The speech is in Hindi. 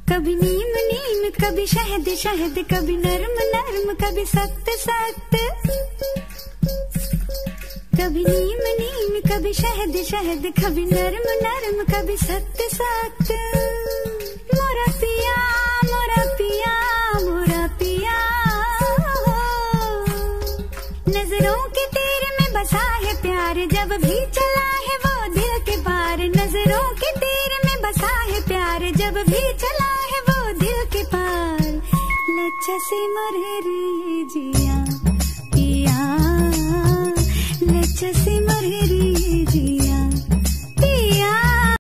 कभी नीम नीम कभी शहद शहद, कभी नर्म नर्म कभी सख्त सख्त। कभी नीम नीम कभी शहद शहद, कभी नर्म नर्म कभी सख्त सख्त। मोरा पिया मोरा पिया मोरा पिया, नजरों के तीर में बसा है प्यार, जब भी चला है वो दिल के पार। नजरों के तीर में बसा है प्यार, जब भी चला है वो दिल के पार। लच्छा से मरे रे जिया पिया, लच्छा से